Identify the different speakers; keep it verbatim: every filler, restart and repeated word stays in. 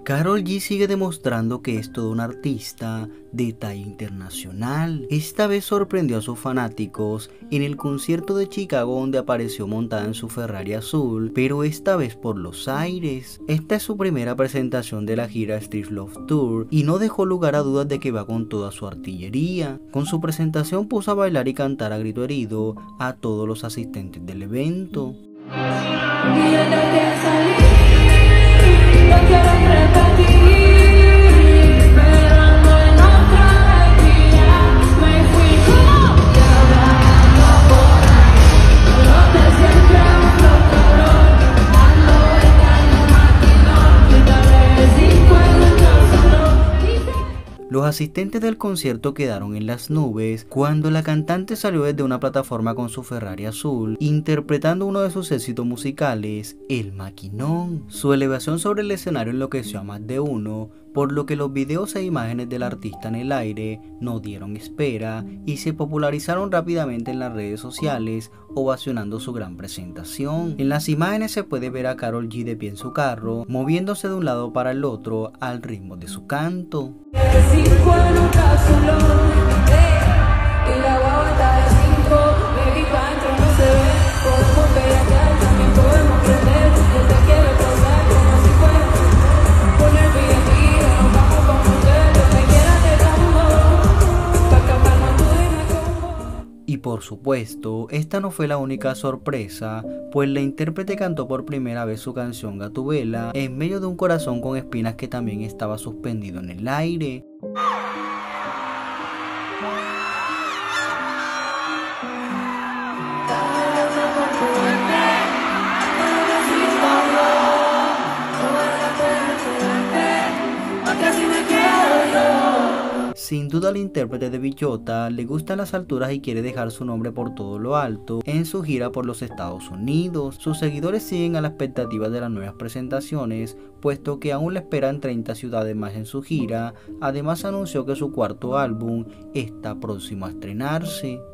Speaker 1: Karol G sigue demostrando que es todo un artista de talla internacional. Esta vez sorprendió a sus fanáticos en el concierto de Chicago, donde apareció montada en su Ferrari azul, pero esta vez por los aires. Esta es su primera presentación de la gira Street Love Tour y no dejó lugar a dudas de que va con toda su artillería. Con su presentación puso a bailar y cantar a grito herido a todos los asistentes del evento. Los asistentes del concierto quedaron en las nubes cuando la cantante salió desde una plataforma con su Ferrari azul, interpretando uno de sus éxitos musicales, El Maquinón. Su elevación sobre el escenario enloqueció a más de uno, por lo que los videos e imágenes del artista en el aire no dieron espera y se popularizaron rápidamente en las redes sociales, ovacionando su gran presentación. En las imágenes se puede ver a Karol G de pie en su carro, moviéndose de un lado para el otro al ritmo de su canto. Y por supuesto, esta no fue la única sorpresa, pues la intérprete cantó por primera vez su canción Gatubela en medio de un corazón con espinas que también estaba suspendido en el aire. Sin duda al intérprete de Villota le gustan las alturas y quiere dejar su nombre por todo lo alto en su gira por los Estados Unidos. Sus seguidores siguen a la expectativa de las nuevas presentaciones, puesto que aún le esperan treinta ciudades más en su gira. Además anunció que su cuarto álbum está próximo a estrenarse.